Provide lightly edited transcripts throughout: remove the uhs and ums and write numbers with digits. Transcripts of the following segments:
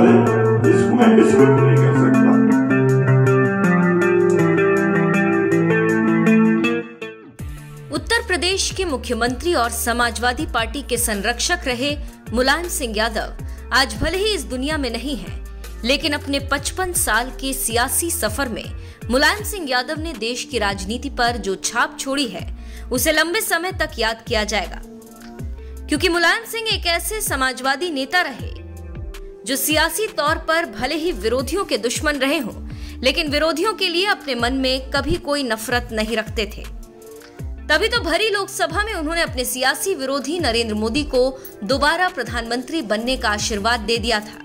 है जिसको मैं डिस्मिस नहीं कर सकता। उत्तर प्रदेश के मुख्यमंत्री और समाजवादी पार्टी के संरक्षक रहे मुलायम सिंह यादव आज भले ही इस दुनिया में नहीं है, लेकिन अपने 55 साल के सियासी सफर में मुलायम सिंह यादव ने देश की राजनीति पर जो छाप छोड़ी है उसे लंबे समय तक याद किया जाएगा, क्योंकि मुलायम सिंह एक ऐसे समाजवादी नेता रहे जो सियासी तौर पर भले ही विरोधियों के दुश्मन रहे हों, लेकिन विरोधियों के लिए अपने मन में कभी कोई नफरत नहीं रखते थे। तभी तो भरी लोकसभा में उन्होंने अपने सियासी विरोधी नरेंद्र मोदी को दोबारा प्रधानमंत्री बनने का आशीर्वाद दे दिया था।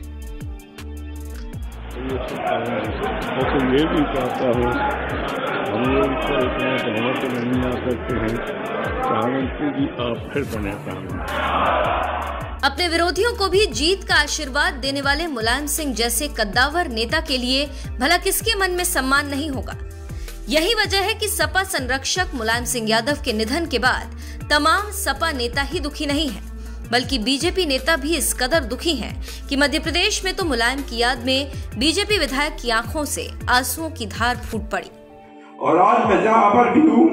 ये भी चाहता हूँ हम लोग पर इतना बहुमत नहीं आ सकते हैं, प्रधानमंत्री जी आप फिर बने प्रधानमंत्री। अपने विरोधियों को भी जीत का आशीर्वाद देने वाले मुलायम सिंह जैसे कद्दावर नेता के लिए भला किसके मन में सम्मान नहीं होगा। यही वजह है कि सपा संरक्षक मुलायम सिंह यादव के निधन के बाद तमाम सपा नेता ही दुखी नहीं है, बल्कि बीजेपी नेता भी इस कदर दुखी हैं कि मध्य प्रदेश में तो मुलायम की याद में बीजेपी विधायक की आंखों से आंसुओं की धार फूट पड़ी। और आज मैं जहाँ पर भी हूँ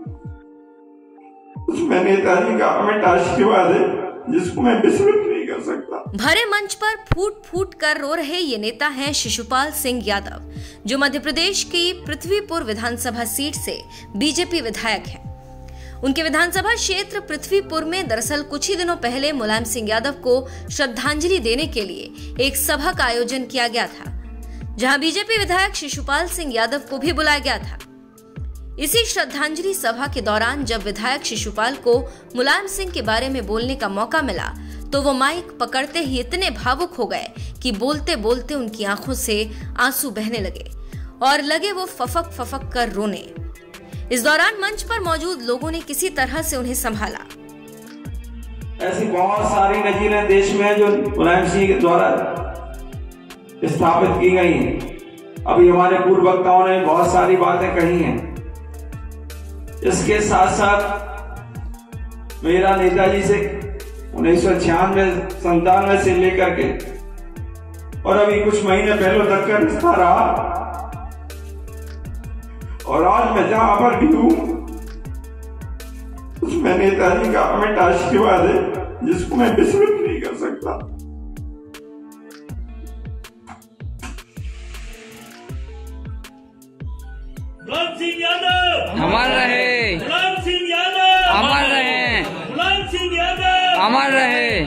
उसमें नेताजी का अमिट आशीर्वाद है जिसको मैं डिस्मिस नहीं कर सकता। भरे मंच पर फूट फूट कर रो रहे ये नेता हैं शिशुपाल सिंह यादव, जो मध्य प्रदेश की पृथ्वीपुर विधानसभा सीट से बीजेपी विधायक हैं। उनके विधानसभा क्षेत्र पृथ्वीपुर में दरअसल कुछ ही दिनों पहले मुलायम सिंह यादव को श्रद्धांजलि देने के लिए एक सभा का आयोजन किया गया था, जहां बीजेपी विधायक शिशुपाल सिंह यादव को भी बुलाया गया था। इसी श्रद्धांजलि सभा के दौरान जब विधायक शिशुपाल को मुलायम सिंह के बारे में बोलने का मौका मिला तो वो माइक पकड़ते ही इतने भावुक हो गए कि बोलते बोलते उनकी आंखों से आंसू बहने लगे और लगे वो फफक फफक कर रोने। इस दौरान मंच पर मौजूद लोगों ने किसी तरह से उन्हें संभाला। ऐसी बहुत सारी नजीरें देश में जो मुलायम सिंह द्वारा स्थापित की गई हैं। अभी हमारे पूर्व वक्ताओं ने बहुत सारी बातें कही हैं। इसके साथ साथ मेरा नेताजी से 1996-97 से लेकर के और अभी कुछ महीने पहले तक का रिश्ता रहा। और आज मैं जहां पर भी हूँ उसमें नेताजी का अमिट आशीर्वाद है जिसको मैं डिस्मिस नहीं कर सकता। मुलायम सिंह यादव अमर रहे, मुलायम सिंह यादव अमर रहे, मुलायम सिंह यादव अमर रहे।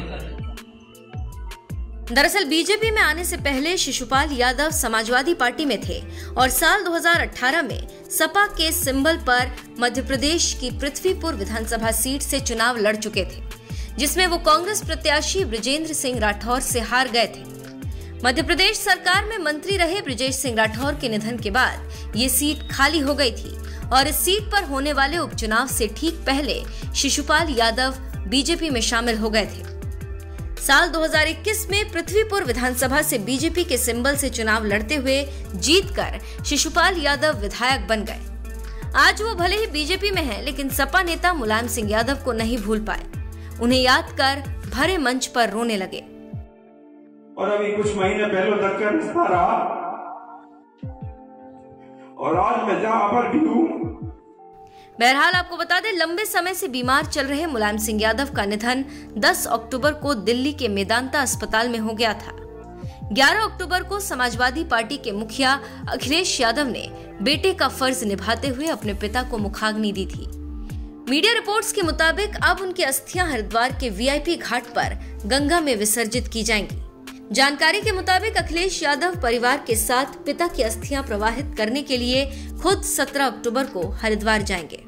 दरअसल बीजेपी में आने से पहले शिशुपाल यादव समाजवादी पार्टी में थे और साल 2018 में सपा के सिंबल पर मध्य प्रदेश की पृथ्वीपुर विधानसभा सीट से चुनाव लड़ चुके थे, जिसमें वो कांग्रेस प्रत्याशी बृजेंद्र सिंह राठौर से हार गए थे। मध्य प्रदेश सरकार में मंत्री रहे बृजेश सिंह राठौर के निधन के बाद ये सीट खाली हो गई थी और इस सीट पर होने वाले उपचुनाव से ठीक पहले शिशुपाल यादव बीजेपी में शामिल हो गए थे। साल 2021 में पृथ्वीपुर विधानसभा से बीजेपी के सिंबल से चुनाव लड़ते हुए जीतकर शिशुपाल यादव विधायक बन गए। आज वो भले ही बीजेपी में हैं, लेकिन सपा नेता मुलायम सिंह यादव को नहीं भूल पाए। उन्हें याद कर भरे मंच पर रोने लगे। और अभी कुछ महीने पहले तक का रिश्ता रहा। और आज मैं जहां पर भी हूँ। बहरहाल आपको बता दें, लंबे समय से बीमार चल रहे मुलायम सिंह यादव का निधन 10 अक्टूबर को दिल्ली के मेदांता अस्पताल में हो गया था। 11 अक्टूबर को समाजवादी पार्टी के मुखिया अखिलेश यादव ने बेटे का फर्ज निभाते हुए अपने पिता को मुखाग्नि दी थी। मीडिया रिपोर्ट्स के मुताबिक अब उनकी अस्थियां हरिद्वार के वीआईपी घाट पर गंगा में विसर्जित की जाएंगी। जानकारी के मुताबिक अखिलेश यादव परिवार के साथ पिता की अस्थियां प्रवाहित करने के लिए खुद 17 अक्टूबर को हरिद्वार जाएंगे।